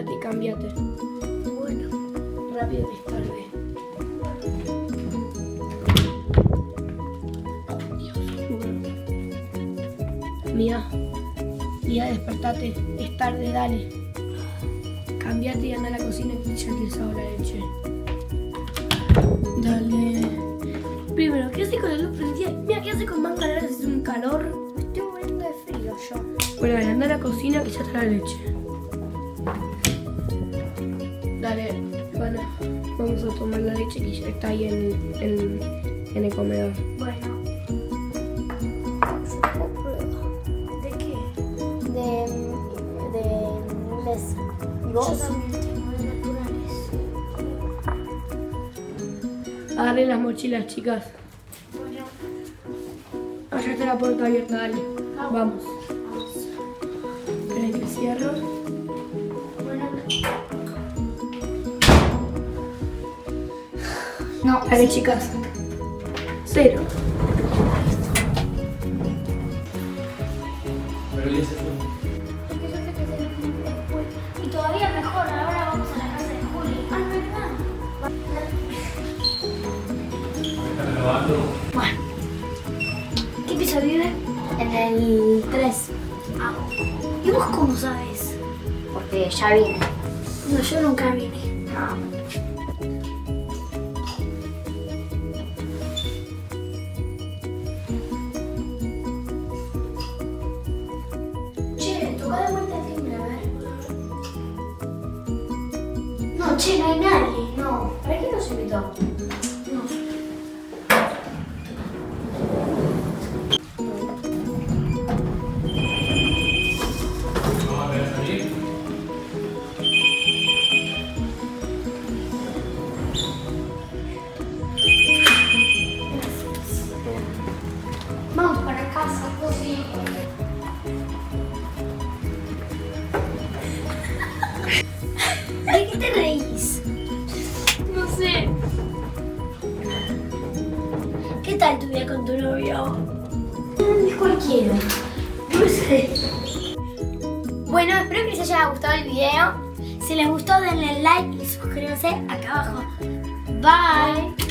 despertate y cambiate. Bueno. Rápido que es tarde. Mía, despertate, es tarde, dale. Cambiate y anda a la cocina que ya te hago la leche. Dale. Primero, ¿qué hace con la luz prendida? Mira, ¿qué hace con manga larga? Hace un calor. Me estoy muriendo de frío yo. Bueno, dale, anda a la cocina que ya está la leche. Dale, bueno, vamos a tomar la leche que ya está ahí en el comedor. Bueno. ¿De qué? De inglés. ¿Y vos? Yo también tengo de naturales. Agarren las mochilas, chicas. Bueno. Allá está la puerta abierta, dale. Vamos. Esperen que cierro. Bueno. No. Dale, chicas. 0. Pero ya se fue. Porque yo sé que se después. Y todavía mejor, ahora vamos a la casa de Juli. Ah, ¿verdad? ¿Estás grabando? Bueno. ¿Qué piso vive? En el 3. Ah. ¿Y vos cómo sabes? Porque ya vine. No, yo nunca vine. No. Che, toca de vuelta el timbre, a ver. No, che, no hay nadie. No. ¿Para qué nos invitó? No. ¿Vamos a ver a salir? Vamos para casa, pues sí. ¿De qué te reís? No sé. ¿Qué tal tu vida con tu novio? Es cualquiera. No sé. Bueno, espero que les haya gustado el video. Si les gustó, denle like y suscríbanse acá abajo. Bye.